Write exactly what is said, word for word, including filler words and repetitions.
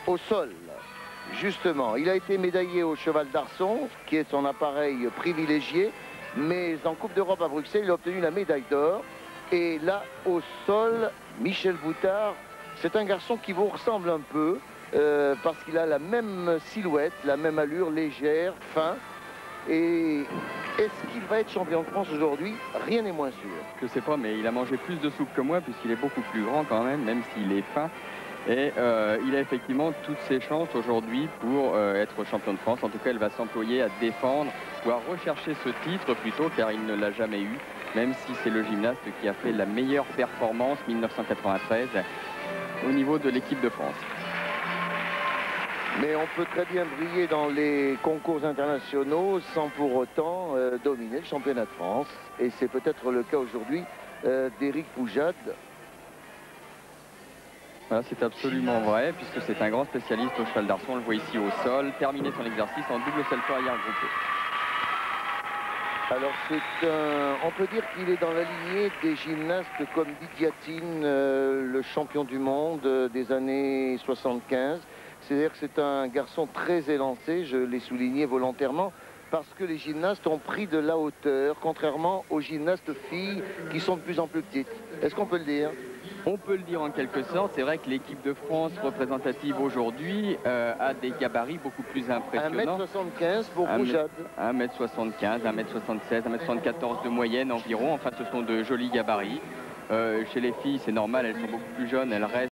au sol. Justement, il a été médaillé au cheval d'arçon, qui est son appareil privilégié, mais en Coupe d'Europe à Bruxelles, il a obtenu la médaille d'or. Et là, au sol, Michel Boutard, c'est un garçon qui vous ressemble un peu, euh, parce qu'il a la même silhouette, la même allure légère, fin. Et est-ce qu'il va être champion de France aujourd'hui? Rien n'est moins sûr. Je sais pas, mais il a mangé plus de soupe que moi, puisqu'il est beaucoup plus grand quand même, même s'il est fin. Et euh, il a effectivement toutes ses chances aujourd'hui pour euh, être champion de France. En tout cas, il va s'employer à défendre ou à rechercher ce titre plutôt, car il ne l'a jamais eu, même si c'est le gymnaste qui a fait la meilleure performance mille neuf cent quatre-vingt-treize au niveau de l'équipe de France. Mais on peut très bien briller dans les concours internationaux sans pour autant euh, dominer le championnat de France. Et c'est peut-être le cas aujourd'hui euh, d'Éric Poujade. Voilà, c'est absolument vrai, puisque c'est un grand spécialiste au cheval d'arçon. On le voit ici au sol, terminer son exercice en double salto arrière groupé. Alors c'est un, on peut dire qu'il est dans la lignée des gymnastes comme Didiatine, euh, le champion du monde euh, des années soixante-quinze. C'est-à-dire que c'est un garçon très élancé, je l'ai souligné volontairement, parce que les gymnastes ont pris de la hauteur, contrairement aux gymnastes filles qui sont de plus en plus petites. Est-ce qu'on peut le dire? On peut le dire en quelque sorte. C'est vrai que l'équipe de France représentative aujourd'hui euh, a des gabarits beaucoup plus impressionnants. un mètre soixante-quinze pour Poujade. un mètre soixante-quinze, un mètre soixante-seize, un mètre soixante-quatorze de moyenne environ. Enfin, ce sont de jolis gabarits. Euh, chez les filles, c'est normal, elles sont beaucoup plus jeunes, elles restent